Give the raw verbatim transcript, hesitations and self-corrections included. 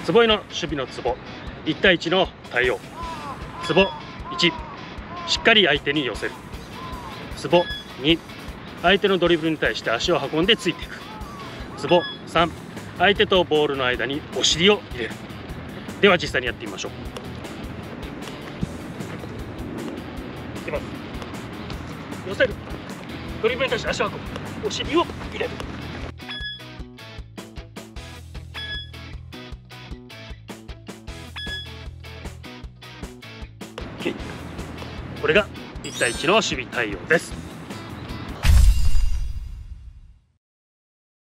坪井の守備のツボ、いち対いちの対応。ツボいち、しっかり相手に寄せる。ツボに、相手のドリブルに対して足を運んでついていく。ツボさん、相手とボールの間にお尻を入れる。では実際にやってみましょう。いきます。寄せる、ドリブルに対して足を運ぶ、お尻を入れる。これがいち対いちの守備対応です。